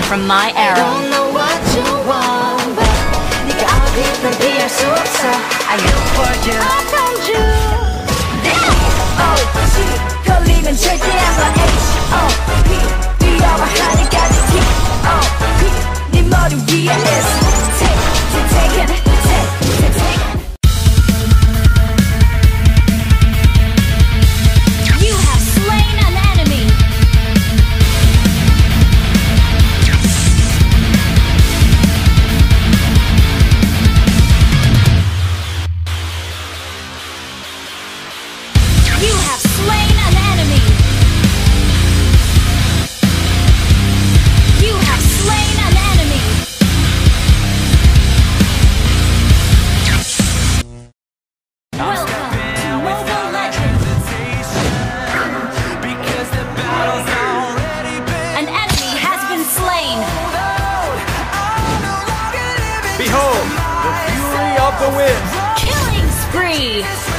from my arrow. Don't know what you want, but 네가 어디든 피할 수 없어. I look for you. I found you. D-O-G 걸리면 절대 안 봐. H-O-P 뛰어와 하늘까지 T-O-P 네 머리 위에 is take it. You have slain an enemy. You have slain an enemy. You have slain an enemy. Welcome to Mobile Legends. An enemy has been slain. Behold, the fury of the wind! Killing spree.